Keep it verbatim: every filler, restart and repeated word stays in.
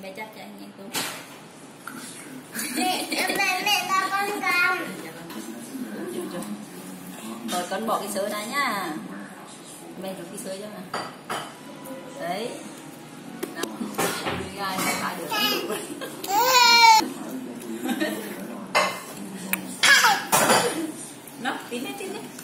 mẹ chặt cho anh nhanh Tú. Mẹ, mẹ, mẹ là con cầm. Rồi con bỏ cái sữa ra nhá. Mẹ rút cái sữa cho mà. Đấy. Đó. Đuôi gai thả được. Nó, tí nữa, tí nữa.